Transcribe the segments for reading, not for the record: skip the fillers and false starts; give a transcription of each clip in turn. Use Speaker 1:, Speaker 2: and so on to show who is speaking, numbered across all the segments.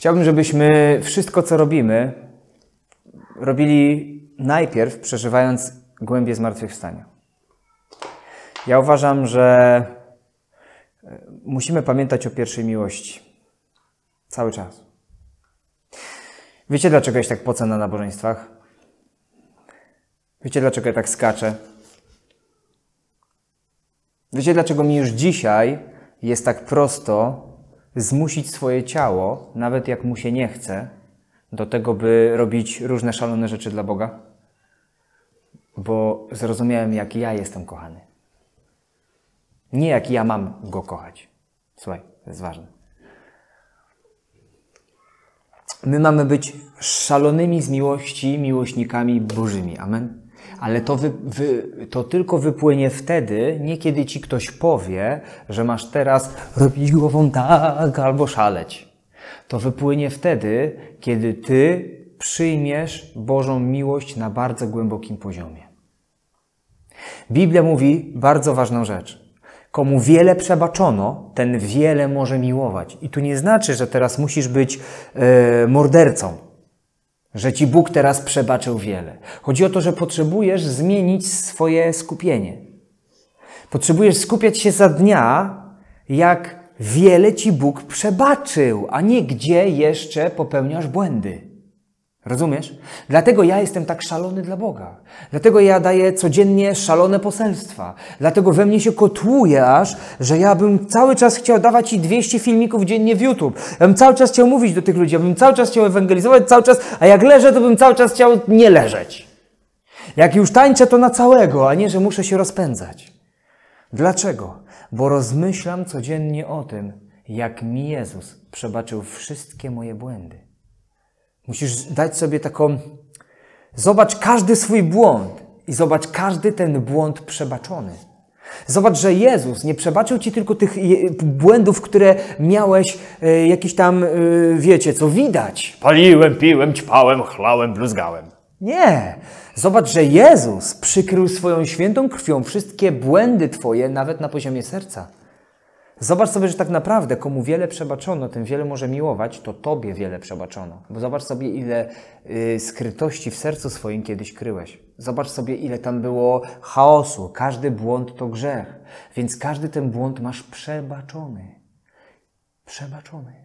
Speaker 1: Chciałbym, żebyśmy wszystko, co robili najpierw przeżywając głębię zmartwychwstania. Ja uważam, że musimy pamiętać o pierwszej miłości. Cały czas. Wiecie, dlaczego ja się tak pocę na nabożeństwach? Wiecie, dlaczego ja tak skaczę? Wiecie, dlaczego mi już dzisiaj jest tak prosto zmusić swoje ciało, nawet jak mu się nie chce, do tego, by robić różne szalone rzeczy dla Boga? Bo zrozumiałem, jak ja jestem kochany. Nie jak ja mam Go kochać. Słuchaj, to jest ważne. My mamy być szalonymi z miłości miłośnikami Bożymi. Amen? Ale to tylko wypłynie wtedy, nie kiedy ci ktoś powie, że masz teraz robić głową tak albo szaleć. To wypłynie wtedy, kiedy ty przyjmiesz Bożą miłość na bardzo głębokim poziomie. Biblia mówi bardzo ważną rzecz. Komu wiele przebaczono, ten wiele może miłować. I tu nie znaczy, że teraz musisz być mordercą. Że ci Bóg teraz przebaczył wiele. Chodzi o to, że potrzebujesz zmienić swoje skupienie. Potrzebujesz skupiać się za dnia, jak wiele ci Bóg przebaczył, a nie gdzie jeszcze popełniasz błędy. Rozumiesz? Dlatego ja jestem tak szalony dla Boga. Dlatego ja daję codziennie szalone poselstwa. Dlatego we mnie się kotłuje aż, że ja bym cały czas chciał dawać ci 200 filmików dziennie w YouTube. Ja bym cały czas chciał mówić do tych ludzi. Ja bym cały czas chciał ewangelizować, cały czas, a jak leżę, to bym cały czas chciał nie leżeć. Jak już tańczę, to na całego, a nie, że muszę się rozpędzać. Dlaczego? Bo rozmyślam codziennie o tym, jak mi Jezus przebaczył wszystkie moje błędy. Musisz dać sobie taką... Zobacz każdy swój błąd i zobacz każdy ten błąd przebaczony. Zobacz, że Jezus nie przebaczył ci tylko tych błędów, które miałeś jakieś tam, wiecie, co widać. Paliłem, piłem, ćpałem, chlałem, bluzgałem. Nie. Zobacz, że Jezus przykrył swoją świętą krwią wszystkie błędy twoje, nawet na poziomie serca. Zobacz sobie, że tak naprawdę komu wiele przebaczono, tym wiele może miłować, to tobie wiele przebaczono. Bo zobacz sobie, ile skrytości w sercu swoim kiedyś kryłeś. Zobacz sobie, ile tam było chaosu. Każdy błąd to grzech. Więc każdy ten błąd masz przebaczony. Przebaczony.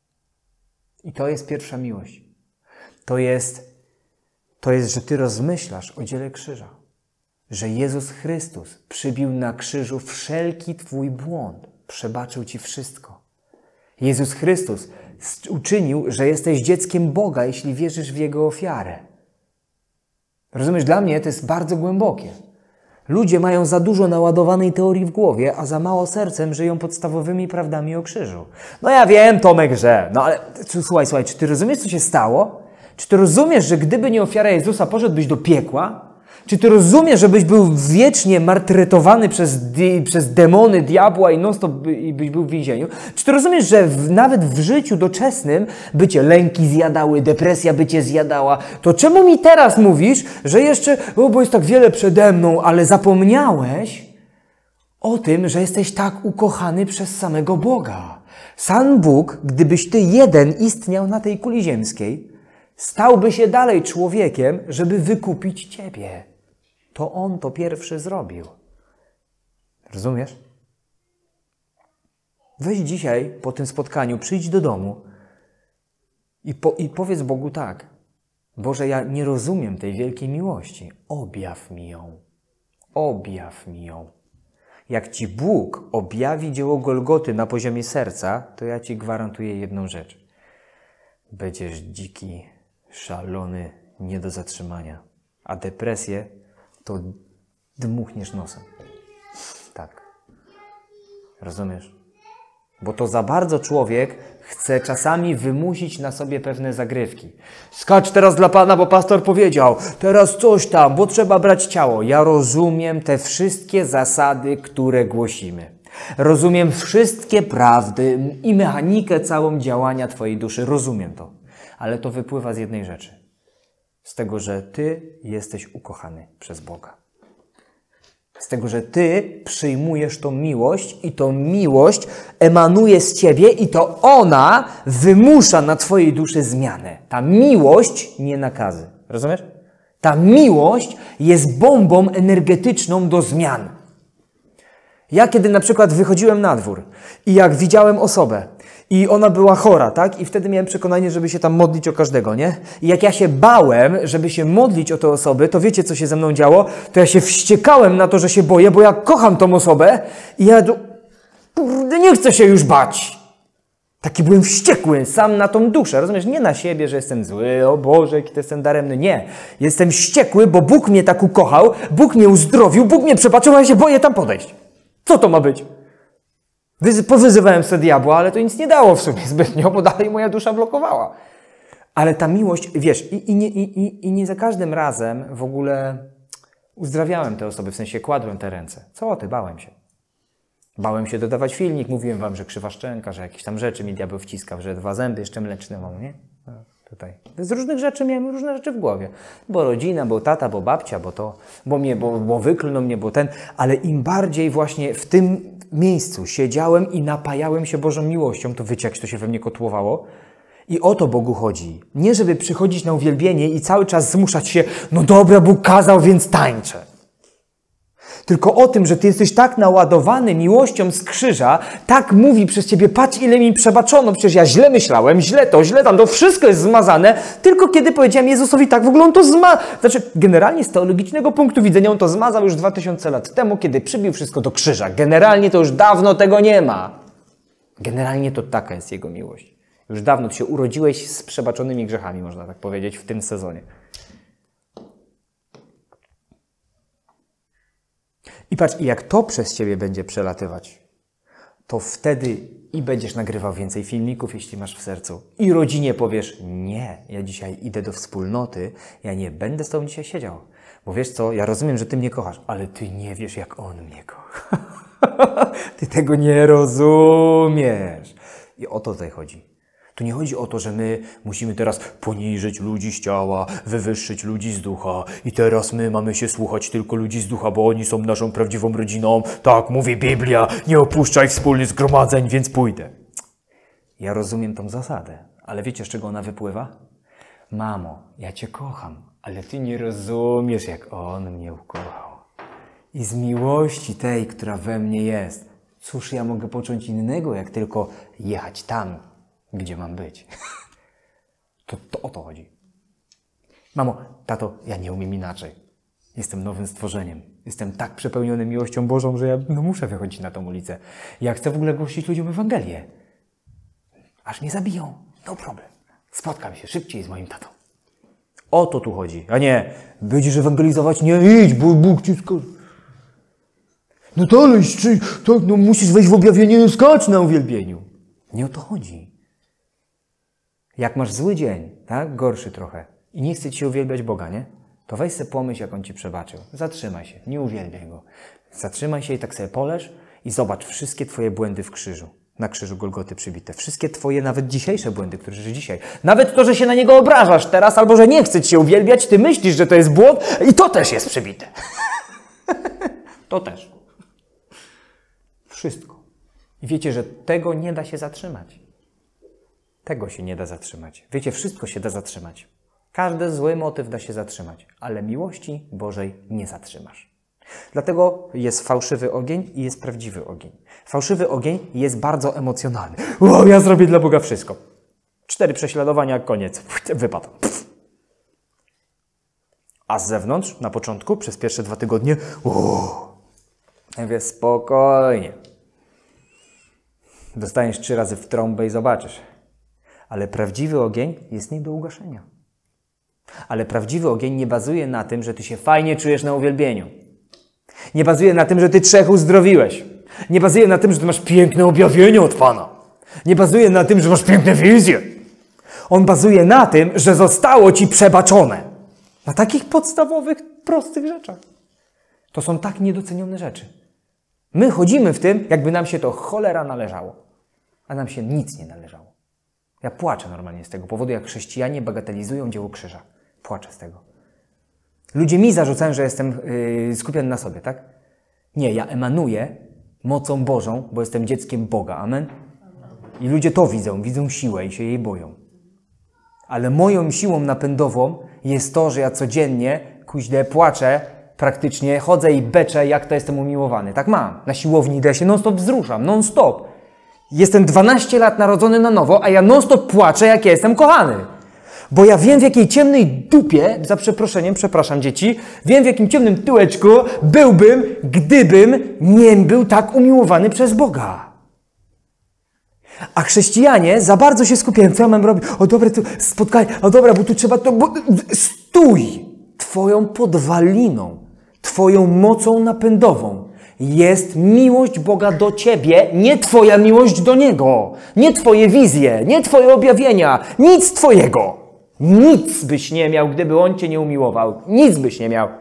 Speaker 1: I to jest pierwsza miłość. To jest, że ty rozmyślasz o dziele krzyża. Że Jezus Chrystus przybił na krzyżu wszelki twój błąd. Przebaczył ci wszystko. Jezus Chrystus uczynił, że jesteś dzieckiem Boga, jeśli wierzysz w Jego ofiarę. Rozumiesz, dla mnie to jest bardzo głębokie. Ludzie mają za dużo naładowanej teorii w głowie, a za mało sercem żyją podstawowymi prawdami o krzyżu. No ja wiem, Tomek, że... No ale słuchaj, czy ty rozumiesz, co się stało? Czy ty rozumiesz, że gdyby nie ofiara Jezusa, poszedłbyś do piekła? Czy ty rozumiesz, żebyś był wiecznie martretowany przez demony, diabła i non-stop byś był w więzieniu? Czy ty rozumiesz, że nawet w życiu doczesnym by cię lęki zjadały, depresja by cię zjadała? To czemu mi teraz mówisz, że jeszcze, bo jest tak wiele przede mną, ale zapomniałeś o tym, że jesteś tak ukochany przez samego Boga? Sam Bóg, gdybyś ty jeden istniał na tej kuli ziemskiej, stałby się dalej człowiekiem, żeby wykupić ciebie. To On to pierwszy zrobił. Rozumiesz? Weź dzisiaj po tym spotkaniu, przyjdź do domu i powiedz Bogu tak. Boże, ja nie rozumiem tej wielkiej miłości. Objaw mi ją. Objaw mi ją. Jak ci Bóg objawi dzieło Golgoty na poziomie serca, to ja ci gwarantuję jedną rzecz. Będziesz dziki, szalony, nie do zatrzymania. A depresję to dmuchniesz nosem. Tak. Rozumiesz? Bo to za bardzo człowiek chce czasami wymusić na sobie pewne zagrywki. Skacz teraz dla Pana, bo pastor powiedział. Teraz coś tam, bo trzeba brać ciało. Ja rozumiem te wszystkie zasady, które głosimy. Rozumiem wszystkie prawdy i mechanikę całą działania twojej duszy. Rozumiem to. Ale to wypływa z jednej rzeczy. Z tego, że ty jesteś ukochany przez Boga. Z tego, że Ty przyjmujesz tą miłość i tą miłość emanuje z Ciebie i to ona wymusza na Twojej duszy zmianę. Ta miłość, nie nakazy. Rozumiesz? Ta miłość jest bombą energetyczną do zmian. Ja kiedy na przykład wychodziłem na dwór i jak widziałem osobę i ona była chora, tak? I wtedy miałem przekonanie, żeby się tam modlić o każdego, nie? I jak ja się bałem, żeby się modlić o te osoby, to wiecie, co się ze mną działo? To ja się wściekałem na to, że się boję, bo ja kocham tą osobę i ja kurde, nie chcę się już bać. Taki byłem wściekły sam na tą duszę, rozumiesz? Nie na siebie, że jestem zły, o Boże, jaki to jestem daremny. Nie. Jestem wściekły, bo Bóg mnie tak ukochał, Bóg mnie uzdrowił, Bóg mnie przebaczył, a ja się boję tam podejść. Co to ma być? Powyzywałem sobie diabła, ale to nic nie dało w sumie zbytnio, bo dalej moja dusza blokowała. Ale ta miłość, wiesz, i nie za każdym razem w ogóle uzdrawiałem te osoby, w sensie kładłem te ręce. Co ty, bałem się. Bałem się dodawać filmik, mówiłem wam, że krzywa szczęka, że jakieś tam rzeczy mi diabeł wciskał, że 2 zęby jeszcze mleczne mam, nie? Tutaj. Z różnych rzeczy miałem różne rzeczy w głowie. Bo rodzina, bo tata, bo babcia, bo to, bo wyklnął mnie, bo ten. Ale im bardziej właśnie w tym miejscu siedziałem i napajałem się Bożą miłością, to wiecie, jak to się we mnie kotłowało? I o to Bogu chodzi. Nie żeby przychodzić na uwielbienie i cały czas zmuszać się, no dobra, Bóg kazał, więc tańczę. Tylko o tym, że Ty jesteś tak naładowany miłością z krzyża, tak mówi przez Ciebie, patrz ile mi przebaczono, przecież ja źle myślałem, źle tam, to wszystko jest zmazane, tylko kiedy powiedziałem Jezusowi tak, w ogóle On to Znaczy, generalnie z teologicznego punktu widzenia On to zmazał już 2000 lat temu, kiedy przybił wszystko do krzyża. Generalnie to już dawno tego nie ma. Generalnie to taka jest Jego miłość. Już dawno Ty się urodziłeś z przebaczonymi grzechami, można tak powiedzieć, w tym sezonie. I patrz, i jak to przez Ciebie będzie przelatywać, to wtedy i będziesz nagrywał więcej filmików, jeśli masz w sercu. I rodzinie powiesz, nie, ja dzisiaj idę do wspólnoty, ja nie będę z Tobą dzisiaj siedział. Bo wiesz co, ja rozumiem, że Ty mnie kochasz, ale Ty nie wiesz, jak On mnie kocha. Ty tego nie rozumiesz. I o to tutaj chodzi. Tu nie chodzi o to, że my musimy teraz poniżyć ludzi z ciała, wywyższyć ludzi z ducha i teraz my mamy się słuchać tylko ludzi z ducha, bo oni są naszą prawdziwą rodziną. Tak, mówi Biblia, nie opuszczaj wspólnych zgromadzeń, więc pójdę. Ja rozumiem tą zasadę, ale wiecie, z czego ona wypływa? Mamo, ja Cię kocham, ale Ty nie rozumiesz, jak On mnie ukochał. I z miłości tej, która we mnie jest, cóż ja mogę począć innego, jak tylko jechać tam, gdzie mam być. To o to chodzi. Mamo, tato, ja nie umiem inaczej. Jestem nowym stworzeniem. Jestem tak przepełniony miłością Bożą, że ja muszę wychodzić na tą ulicę. Ja chcę w ogóle głosić ludziom Ewangelię. Aż mnie zabiją. No problem. Spotkam się szybciej z moim tatą. O to tu chodzi. A nie, będziesz ewangelizować? Nie, idź, bo Bóg Ci skaże. No to ale tak, no musisz wejść w objawienie i skacz na uwielbieniu. Nie o to chodzi. Jak masz zły dzień, tak? Gorszy trochę i nie chce Ci się uwielbiać Boga, nie? To weź sobie pomyśl, jak On Ci przebaczył. Zatrzymaj się, nie uwielbiaj Go. Zatrzymaj się i tak sobie poleż i zobacz wszystkie Twoje błędy w krzyżu. Na krzyżu Golgoty przybite. Wszystkie Twoje nawet dzisiejsze błędy, które żyjesz dzisiaj. Nawet to, że się na Niego obrażasz teraz albo że nie chce Ci się uwielbiać, Ty myślisz, że to jest błąd i to też jest przybite. To też. Wszystko. I wiecie, że tego nie da się zatrzymać. Tego się nie da zatrzymać. Wiecie, wszystko się da zatrzymać. Każdy zły motyw da się zatrzymać, ale miłości Bożej nie zatrzymasz. Dlatego jest fałszywy ogień i jest prawdziwy ogień. Fałszywy ogień jest bardzo emocjonalny. O, ja zrobię dla Boga wszystko. 4 prześladowania, koniec. Wypadł. A z zewnątrz, na początku, przez pierwsze 2 tygodnie, ja mówię, spokojnie. Dostaniesz 3 razy w trąbę i zobaczysz. Ale prawdziwy ogień jest nie do ugaszenia. Ale prawdziwy ogień nie bazuje na tym, że Ty się fajnie czujesz na uwielbieniu. Nie bazuje na tym, że Ty 3 uzdrowiłeś. Nie bazuje na tym, że Ty masz piękne objawienie od Pana. Nie bazuje na tym, że masz piękne wizje. On bazuje na tym, że zostało Ci przebaczone. Na takich podstawowych, prostych rzeczach. To są tak niedocenione rzeczy. My chodzimy w tym, jakby nam się to cholera należało. A nam się nic nie należało. Ja płaczę normalnie z tego powodu, jak chrześcijanie bagatelizują dzieło krzyża. Płaczę z tego. Ludzie mi zarzucają, że jestem skupiony na sobie, tak? Nie, ja emanuję mocą Bożą, bo jestem dzieckiem Boga. Amen? I ludzie to widzą siłę i się jej boją. Ale moją siłą napędową jest to, że ja codziennie, kuźle, płaczę, praktycznie chodzę i beczę, jak to jestem umiłowany. Tak mam. Na siłowni idę, się non-stop wzruszam, non-stop. Jestem 12 lat narodzony na nowo, a ja non-stop płaczę, jak ja jestem kochany. Bo ja wiem, w jakiej ciemnej dupie, za przeproszeniem, przepraszam dzieci, wiem, w jakim ciemnym tyłeczku byłbym, gdybym nie był tak umiłowany przez Boga. A chrześcijanie za bardzo się skupiają. Co ja mam robić? O dobra, tu spotkanie. O dobra, bo tu trzeba to... Stój! Twoją podwaliną, Twoją mocą napędową jest miłość Boga do Ciebie, nie Twoja miłość do Niego. Nie Twoje wizje, nie Twoje objawienia. Nic Twojego. Nic byś nie miał, gdyby On Cię nie umiłował. Nic byś nie miał.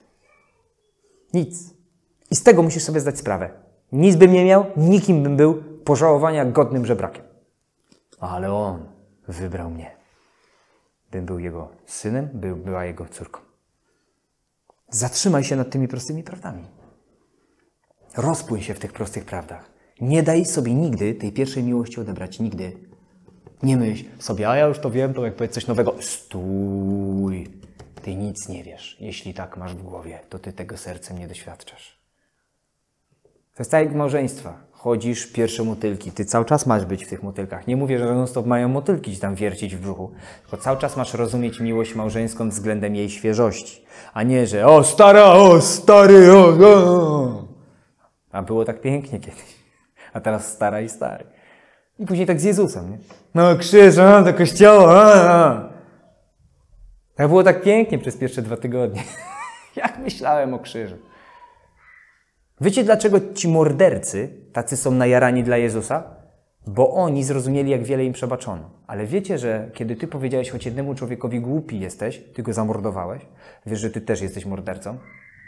Speaker 1: Nic. I z tego musisz sobie zdać sprawę. Nic bym nie miał, nikim bym był, pożałowania godnym żebrakiem. Ale On wybrał mnie. Bym był Jego synem, była Jego córką. Zatrzymaj się nad tymi prostymi prawdami. Rozpłyń się w tych prostych prawdach. Nie daj sobie nigdy tej pierwszej miłości odebrać. Nigdy. Nie myśl sobie, a ja już to wiem, to jak powiedz coś nowego. Stój. Ty nic nie wiesz. Jeśli tak masz w głowie, to ty tego sercem nie doświadczasz. To jest tak jak małżeństwa. Chodzisz, pierwsze motylki. Ty cały czas masz być w tych motylkach. Nie mówię, że non-stop mają motylki ci tam wiercić w brzuchu. Tylko cały czas masz rozumieć miłość małżeńską względem jej świeżości. A nie, że o stara, o stary, o. A było tak pięknie kiedyś. A teraz stara i stary. I później tak z Jezusem, nie? No krzyż, do kościoła. Tak było tak pięknie przez pierwsze 2 tygodnie. Jak myślałem o krzyżu. Wiecie, dlaczego ci mordercy tacy są najarani dla Jezusa? Bo oni zrozumieli, jak wiele im przebaczono. Ale wiecie, że kiedy ty powiedziałeś choć jednemu człowiekowi głupi jesteś, ty go zamordowałeś, wiesz, że ty też jesteś mordercą?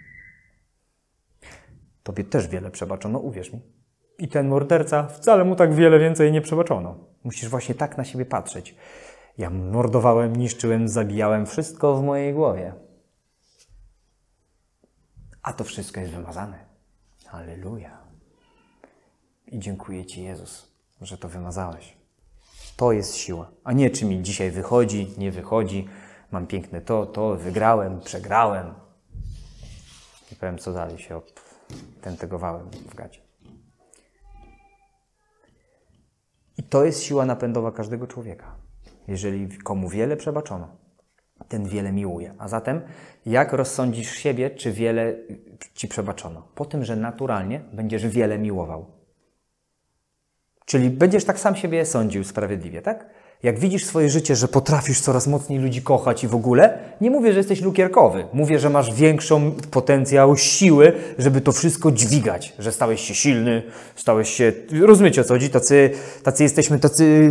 Speaker 1: Tobie też wiele przebaczono, uwierz mi. I ten morderca wcale mu tak wiele więcej nie przebaczono. Musisz właśnie tak na siebie patrzeć. Ja mordowałem, niszczyłem, zabijałem, wszystko w mojej głowie. A to wszystko jest wymazane. Halleluja. I dziękuję Ci, Jezus, że to wymazałeś. To jest siła. A nie, czy mi dzisiaj wychodzi, nie wychodzi. Mam piękne to, wygrałem, przegrałem. Nie powiem, co dalej się tentegowałem w gacie. I to jest siła napędowa każdego człowieka. Jeżeli komu wiele przebaczono, ten wiele miłuje. A zatem, jak rozsądzisz siebie, czy wiele ci przebaczono? Po tym, że naturalnie będziesz wiele miłował. Czyli będziesz tak sam siebie sądził sprawiedliwie, tak? Jak widzisz swoje życie, że potrafisz coraz mocniej ludzi kochać i w ogóle, nie mówię, że jesteś lukierkowy. Mówię, że masz większą potencjał siły, żeby to wszystko dźwigać. Że stałeś się silny, stałeś się... Rozumiecie, o co chodzi? Tacy jesteśmy,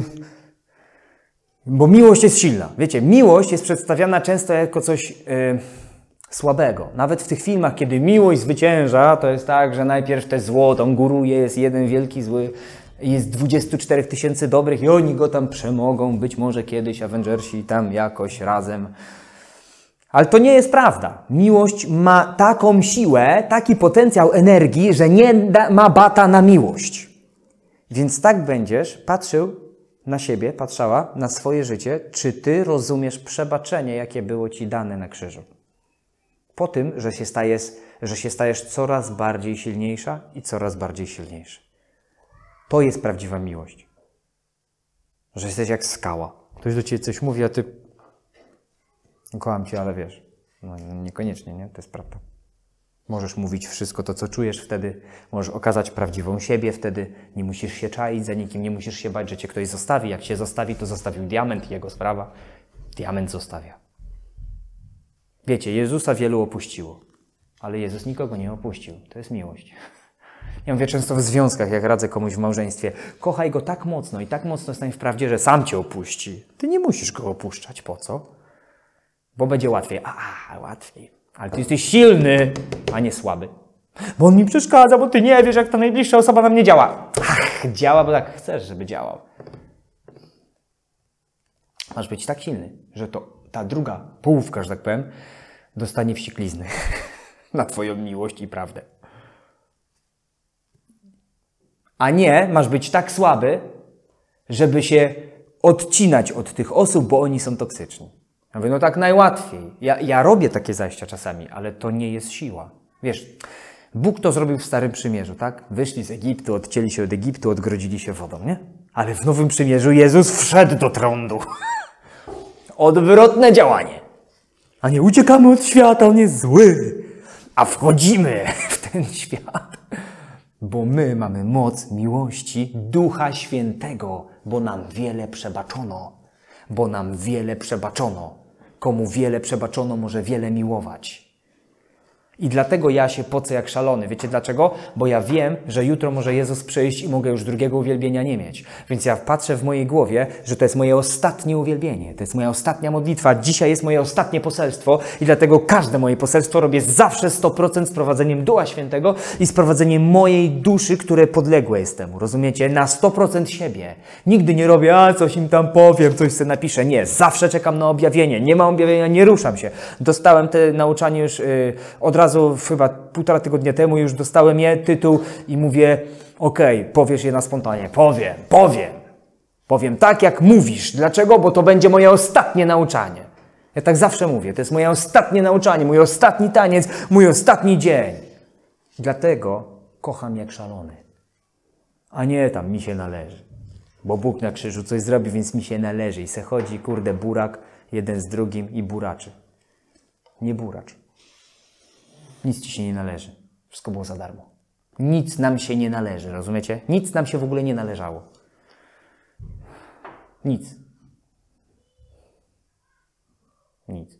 Speaker 1: Bo miłość jest silna. Wiecie, miłość jest przedstawiana często jako coś słabego. Nawet w tych filmach, kiedy miłość zwycięża, to jest tak, że najpierw te zło tam góruje, jest jeden wielki zły, jest 24 000 dobrych i oni go tam przemogą, być może kiedyś Avengersi tam jakoś razem. Ale to nie jest prawda. Miłość ma taką siłę, taki potencjał energii, że nie ma bata na miłość. Więc tak będziesz patrzył na siebie, patrzała na swoje życie, czy ty rozumiesz przebaczenie, jakie było ci dane na krzyżu. Po tym, że się stajesz coraz bardziej silniejsza i coraz bardziej silniejszy. To jest prawdziwa miłość. Że jesteś jak skała. Ktoś do ciebie coś mówi, a ty... Kocham cię, ale wiesz, no niekoniecznie, nie? To jest prawda. Możesz mówić wszystko to, co czujesz wtedy. Możesz okazać prawdziwą siebie wtedy. Nie musisz się czaić za nikim, nie musisz się bać, że cię ktoś zostawi. Jak cię zostawi, to zostawił diament, jego sprawa. Diament zostawia. Wiecie, Jezusa wielu opuściło, ale Jezus nikogo nie opuścił. To jest miłość. Ja mówię często w związkach, jak radzę komuś w małżeństwie. Kochaj go tak mocno i tak mocno stań w prawdzie, że sam cię opuści. Ty nie musisz go opuszczać. Po co? Bo będzie łatwiej. Łatwiej. Ale ty jesteś silny, a nie słaby. Bo on mi przeszkadza, bo ty nie wiesz, jak ta najbliższa osoba na mnie działa. Działa, bo tak chcesz, żeby działał. Masz być tak silny, że to ta druga połówka, że tak powiem, dostanie wścieklizny na twoją miłość i prawdę. A nie masz być tak słaby, żeby się odcinać od tych osób, bo oni są toksyczni. Ja mówię, no tak najłatwiej. Ja robię takie zajścia czasami, ale to nie jest siła. Wiesz, Bóg to zrobił w Starym Przymierzu, tak? Wyszli z Egiptu, odcięli się od Egiptu, odgrodzili się wodą, nie? Ale w Nowym Przymierzu Jezus wszedł do trądu. Odwrotne działanie. A nie uciekamy od świata, on jest zły. A wchodzimy w ten świat. Bo my mamy moc miłości Ducha Świętego, bo nam wiele przebaczono. Bo nam wiele przebaczono. Komu wiele przebaczono, może wiele miłować. I dlatego ja się pocę jak szalony. Wiecie dlaczego? Bo ja wiem, że jutro może Jezus przyjść i mogę już drugiego uwielbienia nie mieć. Więc ja patrzę w mojej głowie, że to jest moje ostatnie uwielbienie. To jest moja ostatnia modlitwa. Dzisiaj jest moje ostatnie poselstwo i dlatego każde moje poselstwo robię zawsze 100% z prowadzeniem Ducha Świętego i z prowadzeniem mojej duszy, które podległe jest temu. Rozumiecie? Na 100% siebie. Nigdy nie robię, coś im tam powiem, coś sobie napiszę. Nie, zawsze czekam na objawienie. Nie ma objawienia, nie ruszam się. Dostałem te nauczanie już od razu chyba 1,5 tygodnia temu już dostałem tytuł i mówię, okej, powiesz je na spontanie. Powiem tak, jak mówisz. Dlaczego? Bo to będzie moje ostatnie nauczanie. Ja tak zawsze mówię. To jest moje ostatnie nauczanie, mój ostatni taniec, mój ostatni dzień. Dlatego kocham jak szalony. A nie tam mi się należy. Bo Bóg na krzyżu coś zrobi, więc mi się należy. I se chodzi, kurde, burak jeden z drugim i buraczy. Nie buracz. Nic ci się nie należy. Wszystko było za darmo. Nic nam się nie należy, rozumiecie? Nic nam się w ogóle nie należało. Nic. Nic.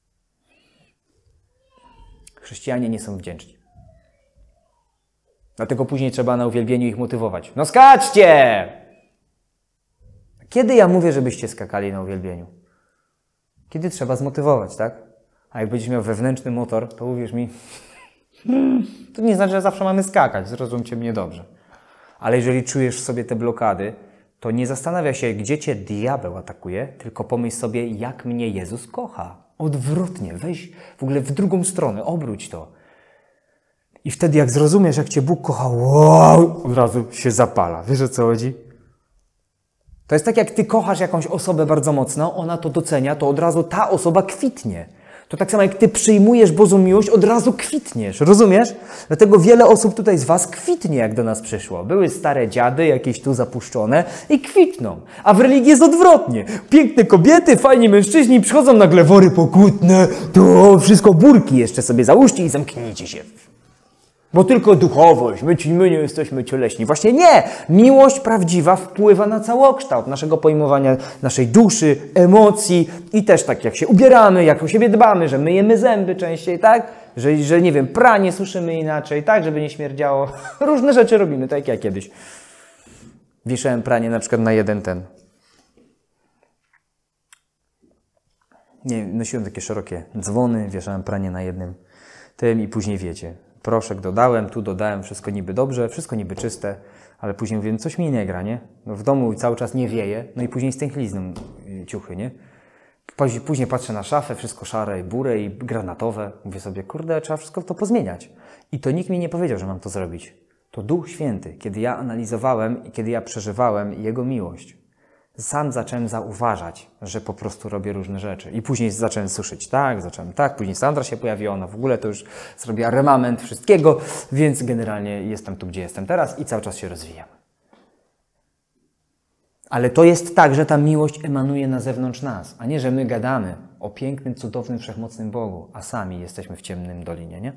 Speaker 1: Chrześcijanie nie są wdzięczni. Dlatego później trzeba na uwielbieniu ich motywować. No skaczcie! Kiedy ja mówię, żebyście skakali na uwielbieniu? Kiedy trzeba zmotywować, tak? A jak będziesz miał wewnętrzny motor, to uwierz mi, to nie znaczy, że zawsze mamy skakać, zrozumcie mnie dobrze. Ale jeżeli czujesz w sobie te blokady, to nie zastanawia się, gdzie cię diabeł atakuje, tylko pomyśl sobie, jak mnie Jezus kocha. Odwrotnie, weź w ogóle w drugą stronę, obróć to. I wtedy jak zrozumiesz, jak cię Bóg kocha, wow, od razu się zapala. Wiesz, o co chodzi? To jest tak, jak ty kochasz jakąś osobę bardzo mocno, ona to docenia, to od razu ta osoba kwitnie. To tak samo jak ty przyjmujesz Bożą miłość, od razu kwitniesz, rozumiesz? Dlatego wiele osób tutaj z was kwitnie, jak do nas przyszło. Były stare dziady, jakieś tu zapuszczone i kwitną. A w religii jest odwrotnie. Piękne kobiety, fajni mężczyźni, przychodzą nagle wory pokutne, to wszystko burki jeszcze sobie załóżcie i zamknijcie się. Bo tylko duchowość, my nie jesteśmy cieleśni. Właśnie nie! Miłość prawdziwa wpływa na całokształt naszego pojmowania, naszej duszy, emocji i też tak jak się ubieramy, jak o siebie dbamy, że myjemy zęby częściej, tak? Że nie wiem, pranie suszymy inaczej, tak? Żeby nie śmierdziało. Różne rzeczy robimy, tak jak ja kiedyś. Wieszałem pranie na przykład na jeden ten. Nie, nosiłem takie szerokie dzwony, wieszałem pranie na jednym tym i później wiecie. Proszek dodałem, tu dodałem, wszystko niby dobrze, wszystko niby czyste, ale później mówię, coś mi nie gra, nie? No w domu cały czas nie wieje, no i później stęchlizną ciuchy, nie? Później patrzę na szafę, wszystko szare i burę i granatowe. Mówię sobie, kurde, trzeba wszystko to pozmieniać. I to nikt mi nie powiedział, że mam to zrobić. To Duch Święty, kiedy ja analizowałem i kiedy ja przeżywałem Jego miłość. Sam zacząłem zauważać, że po prostu robię różne rzeczy. I później zacząłem suszyć zacząłem tak, później Sandra się pojawiła, ona w ogóle to już zrobiła remament wszystkiego, więc generalnie jestem tu, gdzie jestem teraz i cały czas się rozwijam. Ale to jest tak, że ta miłość emanuje na zewnątrz nas, a nie, że my gadamy o pięknym, cudownym, wszechmocnym Bogu, a sami jesteśmy w ciemnym dolinie, nie?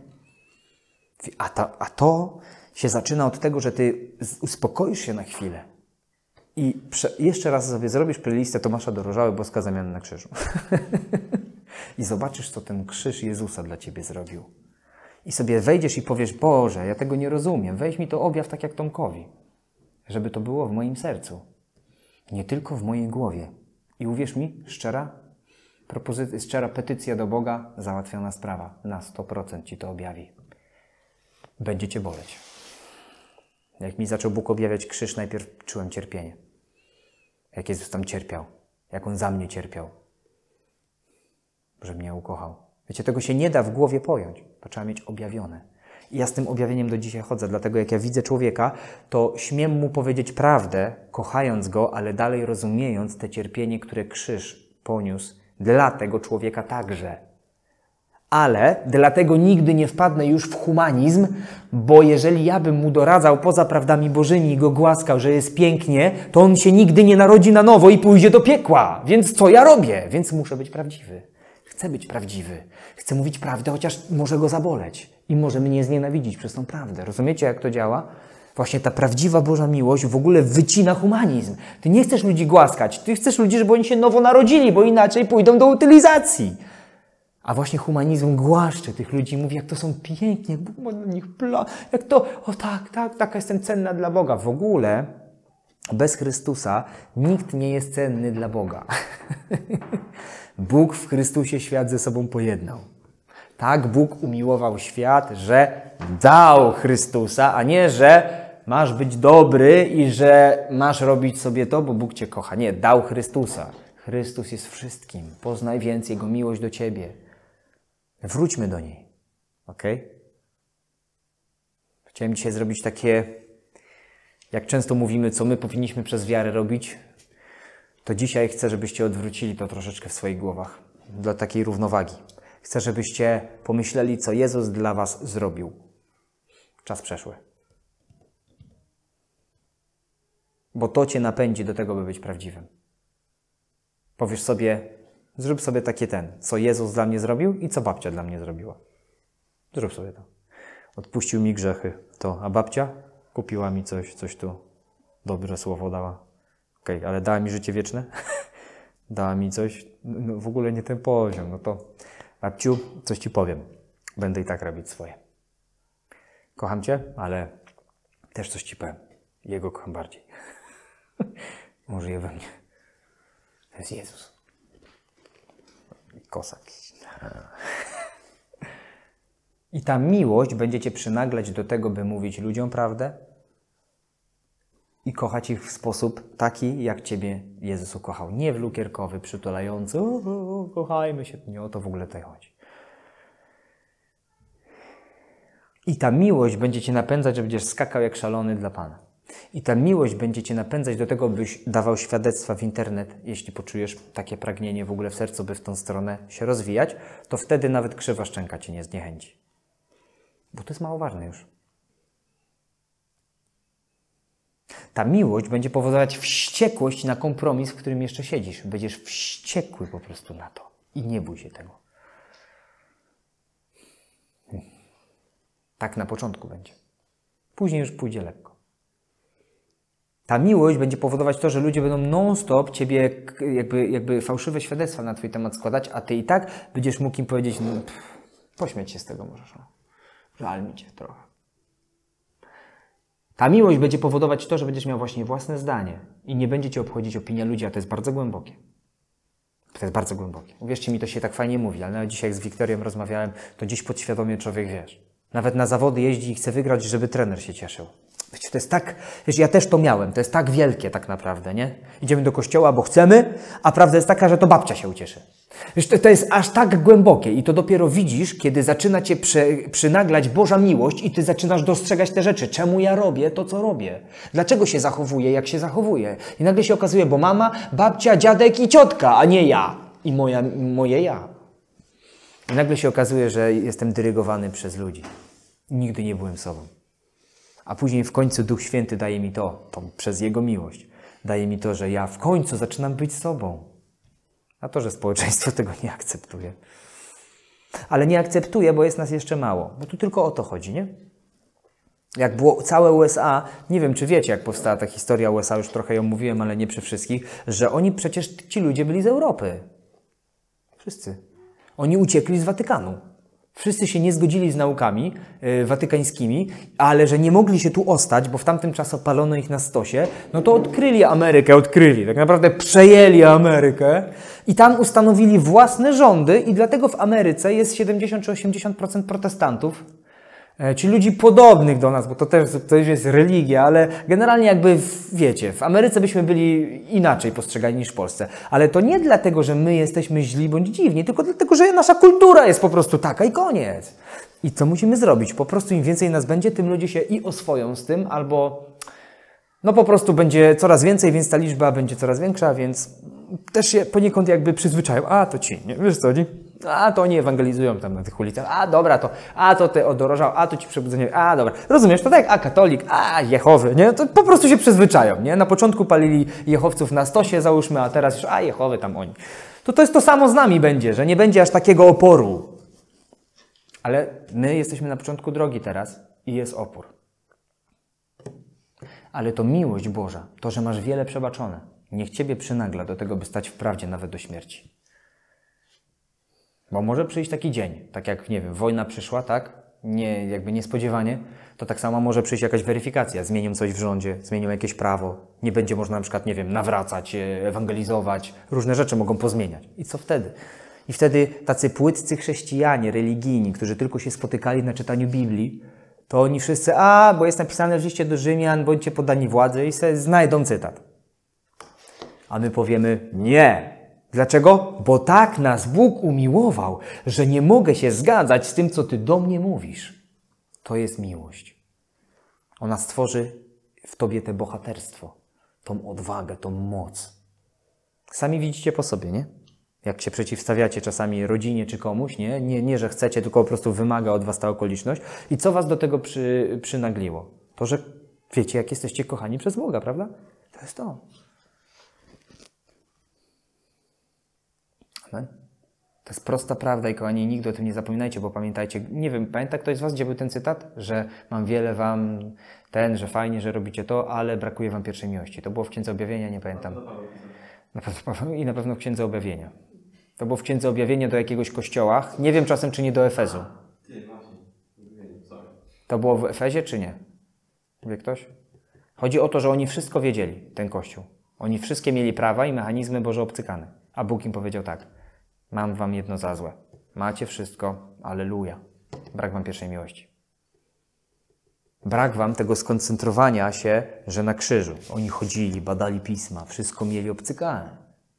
Speaker 1: A to się zaczyna od tego, że ty uspokoisz się na chwilę. I jeszcze raz sobie zrobisz playlistę Tomasza Dorożały, Boska Zamiana na krzyżu. I zobaczysz, co ten krzyż Jezusa dla ciebie zrobił. I sobie wejdziesz i powiesz, Boże, ja tego nie rozumiem. Weź mi to objaw tak jak Tomkowi. Żeby to było w moim sercu. Nie tylko w mojej głowie. I uwierz mi, szczera petycja do Boga, załatwiona sprawa. Na 100% ci to objawi. Będzie cię boleć. Jak mi zaczął Bóg objawiać krzyż, najpierw czułem cierpienie. Jak Jezus tam cierpiał. Jak On za mnie cierpiał. Że mnie ukochał. Wiecie, tego się nie da w głowie pojąć. To trzeba mieć objawione. I ja z tym objawieniem do dzisiaj chodzę, dlatego jak ja widzę człowieka, to śmiem mu powiedzieć prawdę, kochając go, ale dalej rozumiejąc te cierpienie, które krzyż poniósł dla tego człowieka także. Ale dlatego nigdy nie wpadnę już w humanizm, bo jeżeli ja bym mu doradzał poza prawdami bożymi i go głaskał, że jest pięknie, to on się nigdy nie narodzi na nowo i pójdzie do piekła. Więc co ja robię? Więc muszę być prawdziwy. Chcę być prawdziwy. Chcę mówić prawdę, chociaż może go zaboleć. I może mnie znienawidzić przez tą prawdę. Rozumiecie, jak to działa? Właśnie ta prawdziwa Boża miłość w ogóle wycina humanizm. Ty nie chcesz ludzi głaskać. Ty chcesz ludzi, żeby oni się nowo narodzili, bo inaczej pójdą do utylizacji. A właśnie humanizm głaszcze tych ludzi, mówi, jak to są pięknie, jak Bóg ma dla nich plan, jak to, o tak, taka jestem cenna dla Boga. W ogóle bez Chrystusa nikt nie jest cenny dla Boga. Bóg w Chrystusie świat ze sobą pojednał. Tak Bóg umiłował świat, że dał Chrystusa, a nie, że masz być dobry i że masz robić sobie to, bo Bóg cię kocha. Nie, dał Chrystusa. Chrystus jest wszystkim. Poznaj więc Jego miłość do ciebie. Wróćmy do niej. Ok? Chciałem dzisiaj zrobić takie, jak często mówimy, co my powinniśmy przez wiarę robić, to dzisiaj chcę, żebyście odwrócili to troszeczkę w swoich głowach. Dla takiej równowagi. Chcę, żebyście pomyśleli, co Jezus dla was zrobił. Czas przeszły. Bo to cię napędzi do tego, by być prawdziwym. Powiesz sobie, zrób sobie takie co Jezus dla mnie zrobił i co babcia dla mnie zrobiła. Zrób sobie to. Odpuścił mi grzechy, a babcia kupiła mi coś tu, dobre słowo dała. Okej, ale dała mi życie wieczne? Dała mi coś? No, w ogóle nie ten poziom. No to babciu, coś ci powiem. Będę i tak robić swoje. Kocham cię, ale też coś ci powiem. Jego kocham bardziej. Może je we mnie. To jest Jezus. Kosak. I ta miłość będzie cię przynaglać do tego, by mówić ludziom prawdę i kochać ich w sposób taki, jak ciebie Jezus ukochał. Nie w lukierkowy, przytulający, kochajmy się. Nie o to w ogóle tutaj chodzi. I ta miłość będzie cię napędzać, że będziesz skakał jak szalony dla Pana. I ta miłość będzie cię napędzać do tego, byś dawał świadectwa w internet, jeśli poczujesz takie pragnienie w ogóle w sercu, by w tą stronę się rozwijać, to wtedy nawet krzywa szczęka cię nie zniechęci. Bo to jest mało ważne już. Ta miłość będzie powodować wściekłość na kompromis, w którym jeszcze siedzisz. Będziesz wściekły po prostu na to. I nie bój się tego. Tak na początku będzie. Później już pójdzie lekko. Ta miłość będzie powodować to, że ludzie będą non-stop ciebie jakby fałszywe świadectwa na twój temat składać, a ty i tak będziesz mógł im powiedzieć, no pośmiać się z tego możesz. No. Żal mi cię trochę. Ta miłość będzie powodować to, że będziesz miał właśnie własne zdanie i nie będzie cię obchodzić opinia ludzi, a to jest bardzo głębokie. To jest bardzo głębokie. Uwierzcie mi, to się tak fajnie mówi, ale nawet dzisiaj jak z Wiktorią rozmawiałem, to dziś podświadomie człowiek, nawet na zawody jeździ i chce wygrać, żeby trener się cieszył. Wiecie, to jest tak, ja też to miałem, to jest tak wielkie tak naprawdę, nie? Idziemy do kościoła, bo chcemy, a prawda jest taka, że to babcia się ucieszy. Wiesz, to jest aż tak głębokie i to dopiero widzisz, kiedy zaczyna cię przynaglać Boża miłość i ty zaczynasz dostrzegać te rzeczy. Czemu ja robię to, co robię? Dlaczego się zachowuję, jak się zachowuję? I nagle się okazuje, bo mama, babcia, dziadek i ciotka, a nie ja. I moje ja. I nagle się okazuje, że jestem dyrygowany przez ludzi. Nigdy nie byłem sobą. A później w końcu Duch Święty daje mi to przez Jego miłość. Daje mi to, że ja w końcu zaczynam być sobą. A to, że społeczeństwo tego nie akceptuje. Ale nie akceptuje, bo jest nas jeszcze mało. Bo tu tylko o to chodzi, nie? Jak było całe USA, nie wiem, czy wiecie, jak powstała ta historia USA, już trochę ją mówiłem, ale nie przy wszystkich, że oni przecież, ci ludzie byli z Europy. Wszyscy. Oni uciekli z Watykanu. Wszyscy się nie zgodzili z naukami watykańskimi, ale że nie mogli się tu ostać, bo w tamtym czasie palono ich na stosie, no to odkryli Amerykę, tak naprawdę przejęli Amerykę i tam ustanowili własne rządy i dlatego w Ameryce jest 70 czy 80% protestantów, Czyli ludzi podobnych do nas, bo to już jest religia, ale generalnie jakby, wiecie, w Ameryce byśmy byli inaczej postrzegani niż w Polsce. Ale to nie dlatego, że my jesteśmy źli bądź dziwni, tylko dlatego, że nasza kultura jest po prostu taka i koniec. I co musimy zrobić? Po prostu im więcej nas będzie, tym ludzie się i oswoją z tym, albo no po prostu będzie coraz więcej, więc ta liczba będzie coraz większa, więc też się poniekąd jakby przyzwyczają. A, to ci, nie? Wiesz co chodzi? A, to oni ewangelizują tam na tych ulicach. A, dobra, to ty odorożał, a, to ci przebudzenie. A, dobra. Rozumiesz, to tak, a, katolik, a, Jehowy, nie? To po prostu się przyzwyczają, nie? Na początku palili Jehowców na stosie, załóżmy, a teraz już, a, Jehowy tam oni. To jest to samo z nami będzie, że nie będzie aż takiego oporu. Ale my jesteśmy na początku drogi teraz i jest opór. Ale to miłość Boża, to, że masz wiele przebaczone, niech Ciebie przynagla do tego, by stać w prawdzie nawet do śmierci. Bo może przyjść taki dzień, tak jak, nie wiem, wojna przyszła, tak? Nie, jakby niespodziewanie, to tak samo może przyjść jakaś weryfikacja. Zmienią coś w rządzie, zmienią jakieś prawo. Nie będzie można na przykład, nie wiem, nawracać, ewangelizować. Różne rzeczy mogą pozmieniać. I co wtedy? I wtedy tacy płytcy chrześcijanie, religijni, którzy tylko się spotykali na czytaniu Biblii, to oni wszyscy, bo jest napisane w liście do Rzymian, bądźcie poddani władzy i sobie znajdą cytat. A my powiemy, nie. Dlaczego? Bo tak nas Bóg umiłował, że nie mogę się zgadzać z tym, co Ty do mnie mówisz. To jest miłość. Ona stworzy w Tobie te bohaterstwo, tą odwagę, tą moc. Sami widzicie po sobie, nie? Jak się przeciwstawiacie czasami rodzinie czy komuś, nie, że chcecie, tylko po prostu wymaga od Was ta okoliczność. I co Was do tego przynagliło? To, że wiecie, jak jesteście kochani przez Boga, prawda? To jest to. Amen. To jest prosta prawda i kochani, nigdy o tym nie zapominajcie, bo pamiętajcie, nie wiem, pamięta ktoś z Was, gdzie był ten cytat? Że mam wiele Wam, że fajnie, że robicie to, ale brakuje Wam pierwszej miłości. To było w Księdze Objawienia, nie pamiętam. I na pewno w Księdze Objawienia. To było w Księdze Objawienia do jakiegoś kościoła. Nie wiem czasem, czy nie do Efezu. To było w Efezie, czy nie? Wie ktoś? Chodzi o to, że oni wszystko wiedzieli, ten kościół. Oni wszystkie mieli prawa i mechanizmy Boże obcykane. A Bóg im powiedział tak. Mam wam jedno za złe. Macie wszystko, alleluja. Brak wam pierwszej miłości. Brak wam tego skoncentrowania się, że na krzyżu. Oni chodzili, badali pisma, wszystko mieli obcykane.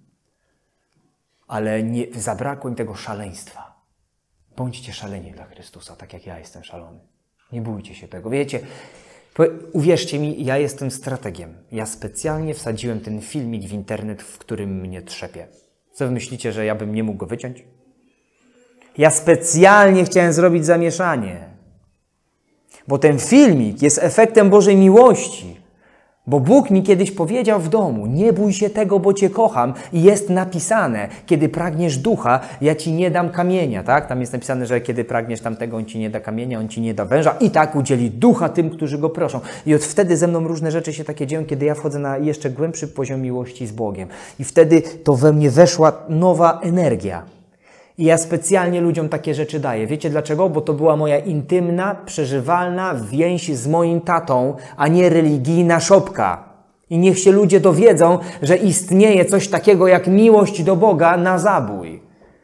Speaker 1: Ale nie, zabrakło im tego szaleństwa. Bądźcie szaleni dla Chrystusa, tak jak ja jestem szalony. Nie bójcie się tego. Wiecie, uwierzcie mi, ja jestem strategiem. Ja specjalnie wsadziłem ten filmik w internet, w którym mnie trzepie. Co wy myślicie, że ja bym nie mógł go wyciąć? Ja specjalnie chciałem zrobić zamieszanie. Bo ten filmik jest efektem Bożej miłości. Bo Bóg mi kiedyś powiedział w domu, nie bój się tego, bo Cię kocham. I jest napisane, kiedy pragniesz ducha, ja Ci nie dam kamienia, tak? Tam jest napisane, że kiedy pragniesz tamtego, On Ci nie da kamienia, On Ci nie da węża. I tak udzieli ducha tym, którzy Go proszą. I od wtedy ze mną różne rzeczy się takie dzieją, kiedy ja wchodzę na jeszcze głębszy poziom miłości z Bogiem. I wtedy to we mnie weszła nowa energia. I ja specjalnie ludziom takie rzeczy daję. Wiecie dlaczego? Bo to była moja intymna, przeżywalna więź z moim tatą, a nie religijna szopka. I niech się ludzie dowiedzą, że istnieje coś takiego jak miłość do Boga na zabój.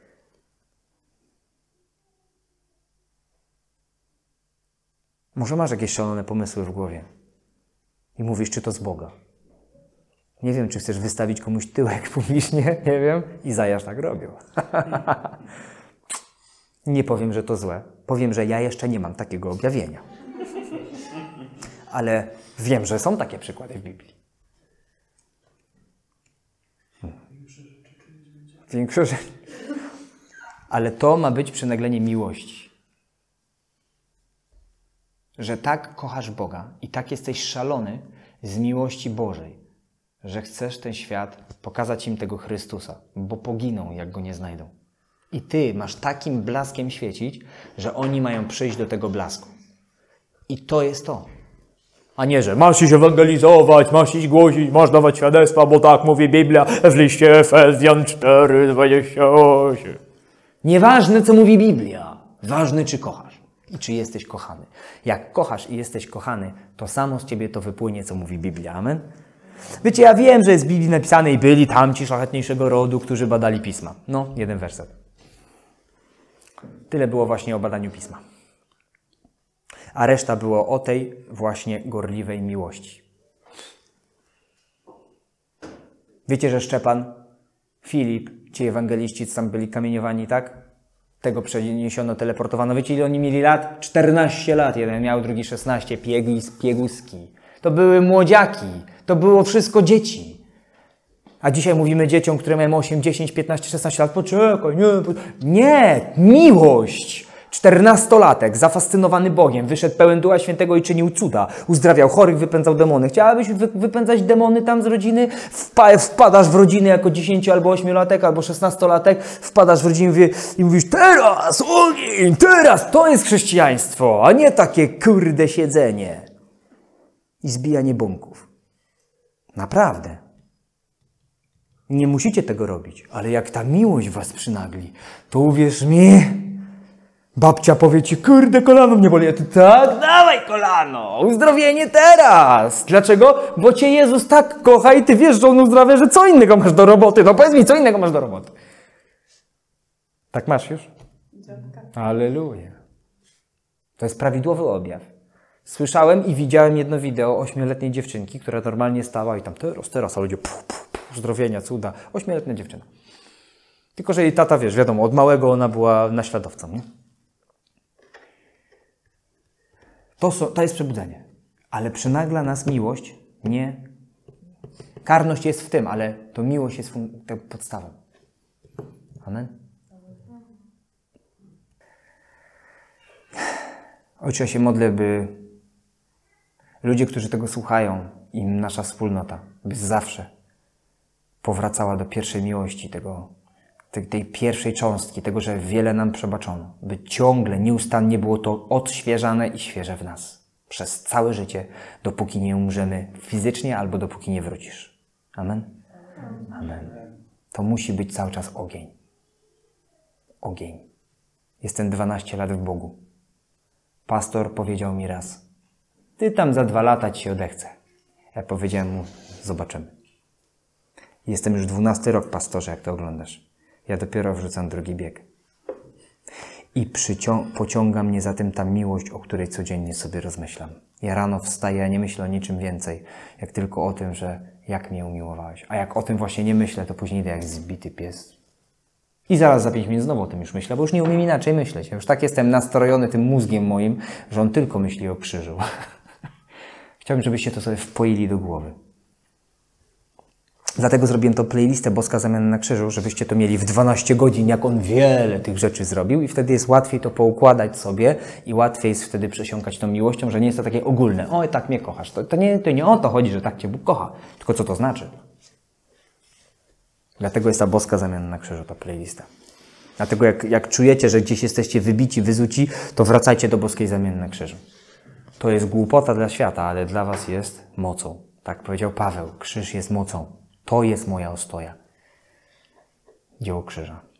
Speaker 1: Może masz jakieś szalone pomysły w głowie i mówisz, czy to z Boga. Nie wiem, czy chcesz wystawić komuś tyłek publicznie, nie wiem. Izajasz tak robił. Nie powiem, że to złe. Powiem, że ja jeszcze nie mam takiego objawienia. Ale wiem, że są takie przykłady w Biblii. Większe rzeczy. Ale to ma być przynaglenie miłości. Że tak kochasz Boga i tak jesteś szalony z miłości Bożej, że chcesz ten świat pokazać im tego Chrystusa, bo poginą, jak Go nie znajdą. I Ty masz takim blaskiem świecić, że oni mają przyjść do tego blasku. I to jest to. A nie, że masz iść ewangelizować, masz iść głosić, masz dawać świadectwa, bo tak mówi Biblia w liście Efezjan 4:28. Nieważne, co mówi Biblia. Ważne, czy kochasz i czy jesteś kochany. Jak kochasz i jesteś kochany, to samo z Ciebie to wypłynie, co mówi Biblia. Amen? Wiecie, ja wiem, że jest w Biblii napisane i byli tamci szlachetniejszego rodu, którzy badali Pisma. No, jeden werset. Tyle było właśnie o badaniu Pisma. a reszta było o tej właśnie gorliwej miłości. Wiecie, że Szczepan, Filip, ci ewangeliści tam byli kamieniowani, tak? Tego przeniesiono, teleportowano. Wiecie, ile oni mieli lat? 14 lat. Jeden miał, drugi 16. Pieguski. To były młodziaki. To było wszystko dzieci. A dzisiaj mówimy dzieciom, które mają 8, 10, 15, 16 lat. Poczekaj, nie, miłość. 14-latek, zafascynowany Bogiem, wyszedł pełen Ducha Świętego i czynił cuda. Uzdrawiał chorych, wypędzał demony. Chciałabyś wypędzać demony tam z rodziny? Wpadasz w rodziny jako 10 albo 8-latek, albo 16-latek, wpadasz w rodzinę i mówisz: teraz, ogień, teraz! To jest chrześcijaństwo, a nie takie kurde siedzenie i zbijanie bąków. Naprawdę. Nie musicie tego robić, ale jak ta miłość was przynagli, to uwierz mi, babcia powie ci: kurde, kolano mnie boli. A ty: tak, dawaj kolano, uzdrowienie teraz. Dlaczego? Bo cię Jezus tak kocha i ty wiesz, że On uzdrawia, że co innego masz do roboty. No powiedz mi, co innego masz do roboty. Tak masz już? Alleluja. To jest prawidłowy objaw. Słyszałem i widziałem jedno wideo 8-letniej dziewczynki, która normalnie stała i tam teraz, a ludzie uzdrowienia, cuda. 8-letnia dziewczyna. Tylko że jej tata, wiesz, wiadomo, od małego ona była naśladowcą, nie? To jest przebudzenie. Ale przynagla nas miłość, nie. Karność jest w tym, ale to miłość jest podstawą. Amen. Ojcze, ja się modlę, by ludzie, którzy tego słuchają, i nasza wspólnota, by zawsze powracała do pierwszej miłości, tej pierwszej cząstki, tego, że wiele nam przebaczono. By ciągle, nieustannie było to odświeżane i świeże w nas. Przez całe życie, dopóki nie umrzemy fizycznie albo dopóki nie wrócisz. Amen? Amen. To musi być cały czas ogień. Ogień. Jestem 12 lat w Bogu. Pastor powiedział mi raz: ty tam za 2 lata ci się odechce. Ja powiedziałem mu: zobaczymy. Jestem już 12 rok, pastorze, jak to oglądasz. Ja dopiero wrzucam drugi bieg. I pociąga mnie za tym ta miłość, o której codziennie sobie rozmyślam. Ja rano wstaję, a nie myślę o niczym więcej, jak tylko o tym, że jak mnie umiłowałeś. A jak o tym właśnie nie myślę, to później idę jak zbity pies. I zaraz za 5 minut znowu o tym już myślę, bo już nie umiem inaczej myśleć. Ja już tak jestem nastrojony tym mózgiem moim, że on tylko myśli o krzyżu. Chciałbym, żebyście to sobie wpoili do głowy. Dlatego zrobiłem tą playlistę Boska Zamiana na krzyżu, żebyście to mieli w 12 godzin, jak On wiele tych rzeczy zrobił, i wtedy jest łatwiej to poukładać sobie i łatwiej jest wtedy przesiąkać tą miłością, że nie jest to takie ogólne: oj, tak mnie kochasz. To nie o to chodzi, że tak Cię Bóg kocha, tylko co to znaczy. Dlatego jest ta Boska Zamiana na krzyżu, ta playlista. Dlatego jak czujecie, że gdzieś jesteście wybici, wyzuci, to wracajcie do Boskiej Zamiany na krzyżu. To jest głupota dla świata, ale dla was jest mocą. Tak powiedział Paweł: krzyż jest mocą. To jest moja ostoja. Dzieło krzyża.